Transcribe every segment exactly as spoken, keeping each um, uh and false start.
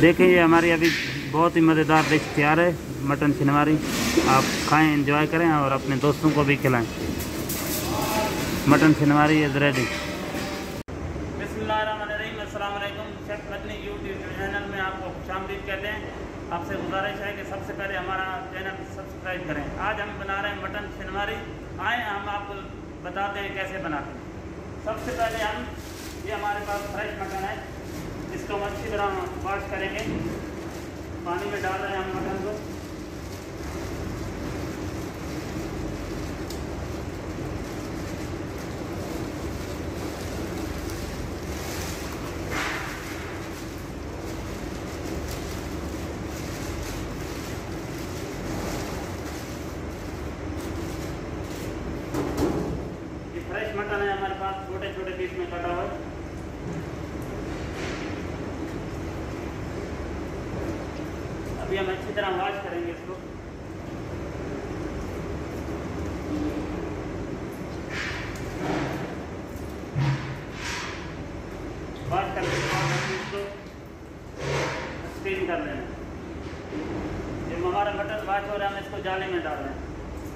देखें ये हमारी अभी बहुत ही मज़ेदार डिश तैयार है, मटन छिनवारी। आप खाएं, एंजॉय करें और अपने दोस्तों को भी खिलाएं। मटन छिनवारी इज़ रेडी। बिस्मिल्लाहिर्रहमानिर्रहीम, अस्सलाम वालेकुम। शेफ मदनी यूट्यूब चैनल में आपको खुशामदीद कहते हैं। आपसे गुजारिश है कि सबसे पहले हमारा चैनल सब्सक्राइब करें। आज हम बना रहे हैं मटन छिनवारी। आए हम आपको बताते हैं कैसे बनाते हैं। सबसे पहले हम ये हमारे पास फ्रेश मटन है, इसको हम अच्छी तरह वॉश करेंगे। पानी में डाल रहे हैं हम मटन को। ये फ्रेश मटन है हमारे पास, छोटे छोटे पीस में कटा हुआ है। अभी हम अच्छी तरह वॉश करेंगे इसको। वॉश करने के बाद हम इसको स्टीम कर लेना। जब हमारा मटन वॉश हो रहा है हम इसको जाली में डाल रहे हैं।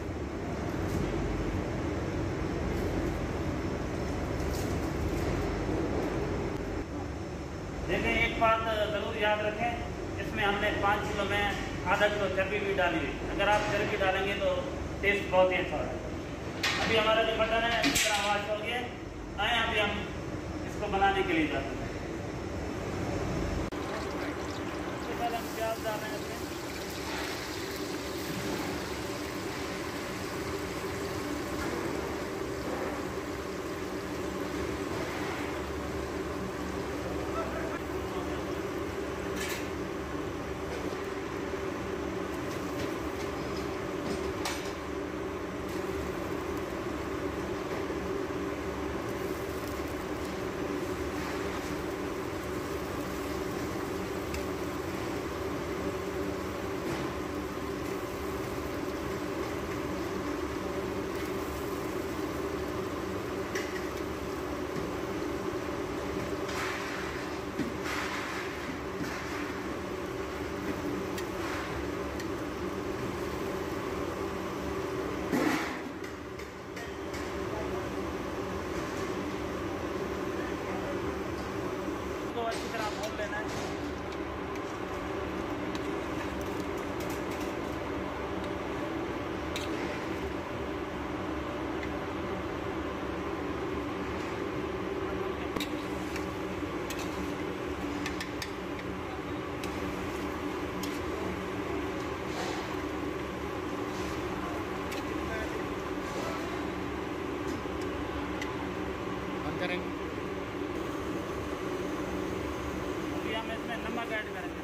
देखें, एक बात ज़रूर याद रखें, इसमें हमने पाँच किलो में आधा किलो चर्बी भी डाली है। अगर आप चर्बी डालेंगे तो टेस्ट बहुत ही अच्छा होगा। अभी हमारा जो मटन है इस तरह वॉश हो गया। आए अभी हम इसको बनाने के लिए जाते हैं। सबसे पहले हम प्याज डालें इसमें। अच्छी तरह भून लेना है। बंद करेंगे। इसमें नमक ऐड करेंगे।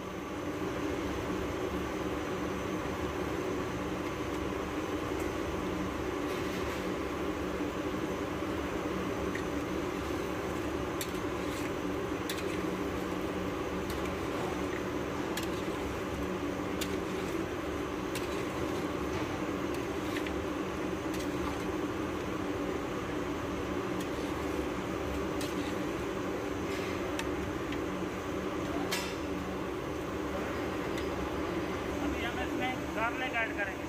गार्लिक ऐड करेंगे।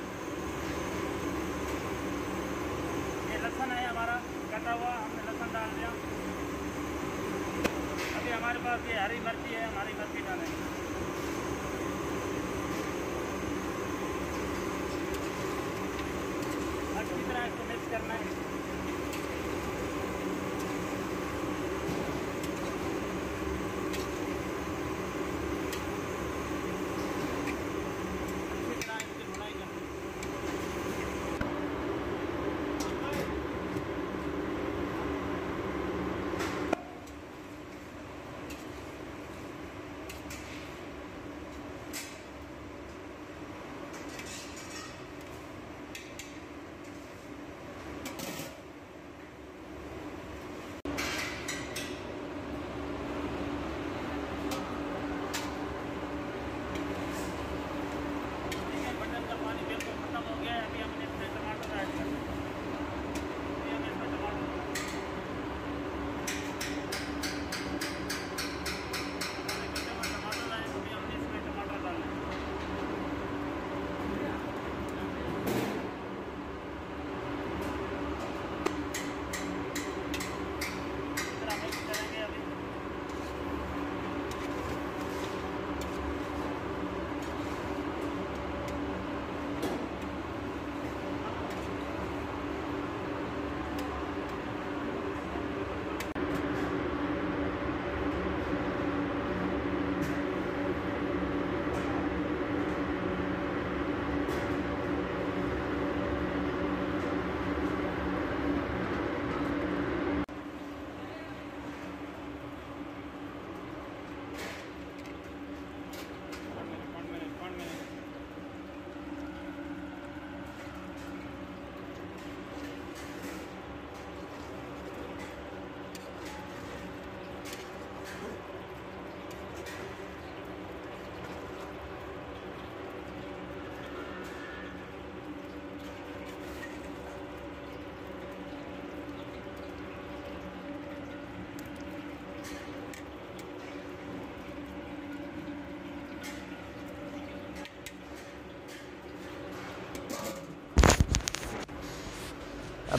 ये लहसुन है हमारा कटा हुआ, हमने लहसुन डाल दिया। अभी हमारे पास ये हरी मिर्ची है, हमारी मिर्ची डालेंगे। अच्छी तरह इसको मिक्स करना है।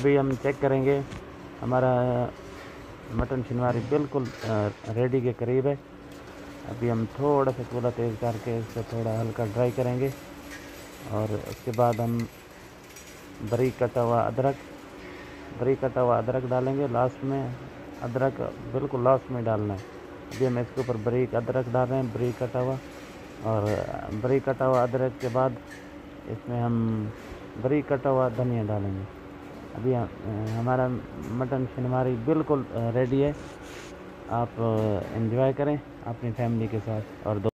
अभी हम चेक करेंगे, हमारा मटन शिनवारी बिल्कुल रेडी के करीब है। अभी हम थोड़ा सा चूल्हा तेज़ करके इसको थोड़ा हल्का ड्राई करेंगे और उसके बाद हम बारीक कटा हुआ अदरक बारीक कटा हुआ अदरक डालेंगे लास्ट में। अदरक बिल्कुल लास्ट में डालना है। अभी हम इसके ऊपर बारीक अदरक डाल रहे हैं, बारीक कटा हुआ, और बारीक कटा हुआ अदरक के बाद इसमें हम बारीक कटा हुआ धनिया डालेंगे। अभी हमारा मटन शिनवारी बिल्कुल रेडी है। आप एंजॉय करें अपनी फैमिली के साथ और